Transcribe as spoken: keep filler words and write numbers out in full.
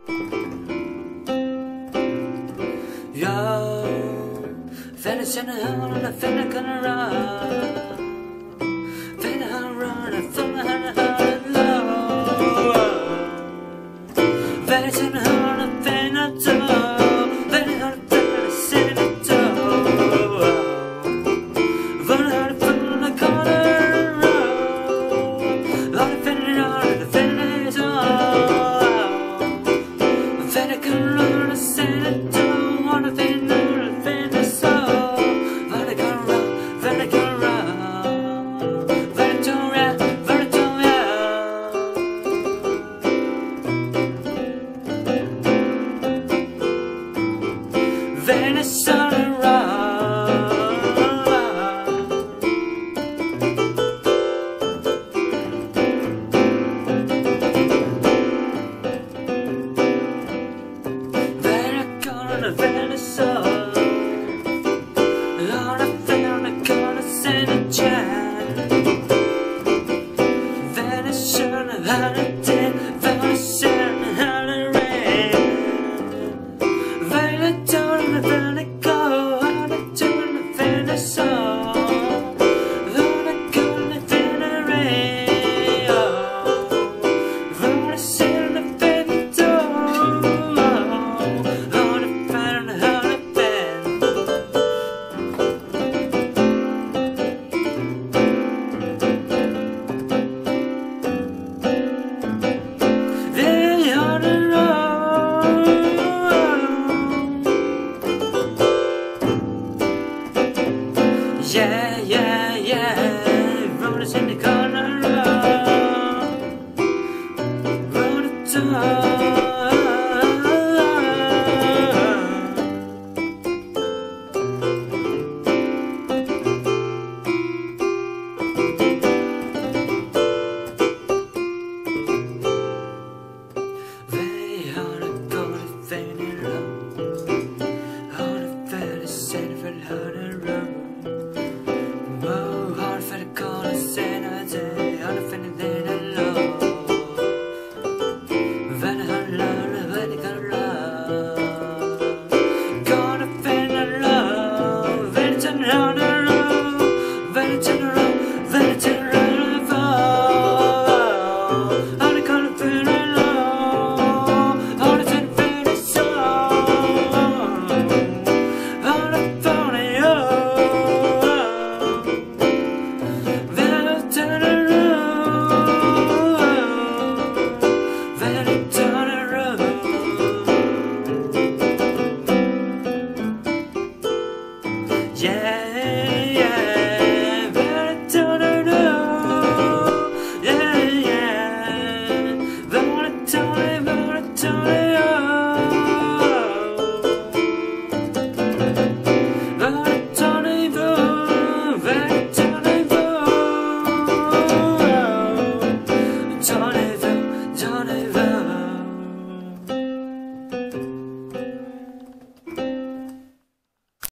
Yo, Venice in the hell and a finna gonna run. Finna run, a finna run, run low. Venice in the hell and a finna do. Finna finna sing it do. Finna finna the corner road. All the finna run, the finna do. Finna can run, a sing it do. Wanna finna, finna so. Finna can run, finna can run. Finna to run, finna to run. Venice.